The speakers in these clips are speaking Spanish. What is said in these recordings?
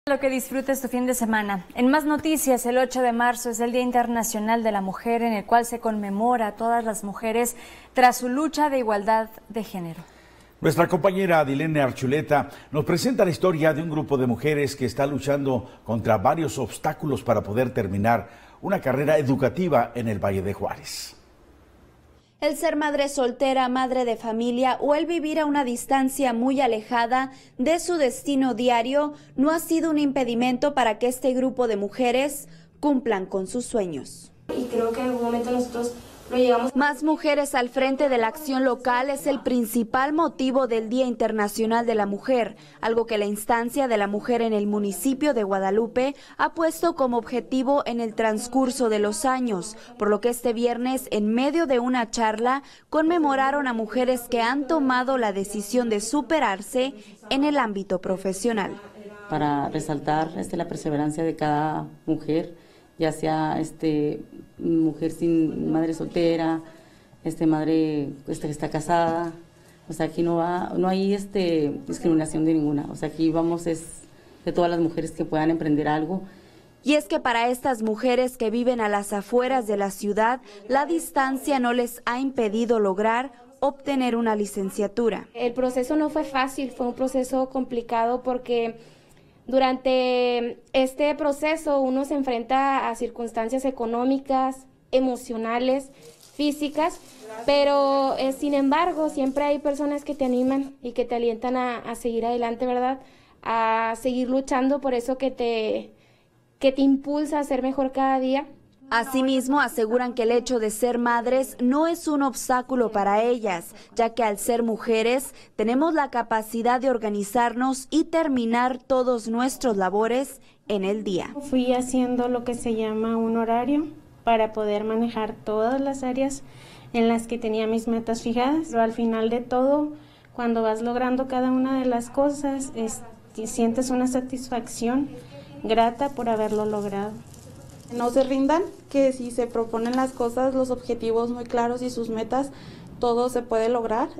Lo que disfrutes tu fin de semana. En más noticias, el 8 de marzo es el Día Internacional de la Mujer, en el cual se conmemora a todas las mujeres tras su lucha de igualdad de género. Nuestra compañera Adilene Archuleta nos presenta la historia de un grupo de mujeres que está luchando contra varios obstáculos para poder terminar una carrera educativa en el Valle de Juárez. El ser madre soltera, madre de familia o el vivir a una distancia muy alejada de su destino diario no ha sido un impedimento para que este grupo de mujeres cumplan con sus sueños. Y creo que en algún momento nosotros lo llegamos. Más mujeres al frente de la acción local es el principal motivo del Día Internacional de la Mujer, algo que la instancia de la mujer en el municipio de Guadalupe ha puesto como objetivo en el transcurso de los años, por lo que este viernes, en medio de una charla, conmemoraron a mujeres que han tomado la decisión de superarse en el ámbito profesional. Para resaltar la perseverancia de cada mujer, ya sea mujer sin madre soltera, madre que está casada, o sea, aquí no hay discriminación de ninguna, o sea, aquí vamos de todas las mujeres que puedan emprender algo. Y es que para estas mujeres que viven a las afueras de la ciudad, la distancia no les ha impedido lograr obtener una licenciatura. El proceso no fue fácil, fue un proceso complicado porque durante este proceso uno se enfrenta a circunstancias económicas, emocionales, físicas, pero sin embargo siempre hay personas que te animan y que te alientan a seguir adelante, ¿verdad? A seguir luchando por eso que te impulsa a ser mejor cada día. Asimismo, aseguran que el hecho de ser madres no es un obstáculo para ellas, ya que al ser mujeres tenemos la capacidad de organizarnos y terminar todos nuestros labores en el día. Fui haciendo lo que se llama un horario para poder manejar todas las áreas en las que tenía mis metas fijadas, pero al final de todo, cuando vas logrando cada una de las cosas, sientes una satisfacción grata por haberlo logrado. No se rindan, que si se proponen las cosas, los objetivos muy claros y sus metas, todo se puede lograr.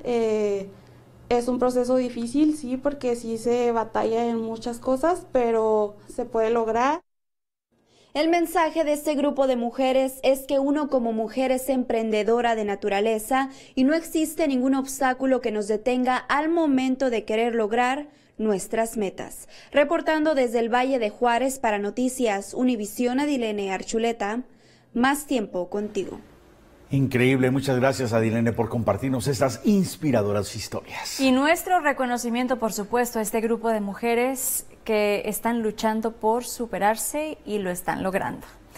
Es un proceso difícil, sí, porque sí se batalla en muchas cosas, pero se puede lograr. El mensaje de este grupo de mujeres es que uno como mujer es emprendedora de naturaleza y no existe ningún obstáculo que nos detenga al momento de querer lograr nuestras metas. Reportando desde el Valle de Juárez para Noticias Univisión, Adilene Archuleta, más tiempo contigo. Increíble, muchas gracias Adilene por compartirnos estas inspiradoras historias. Y nuestro reconocimiento, por supuesto, a este grupo de mujeres que están luchando por superarse y lo están logrando.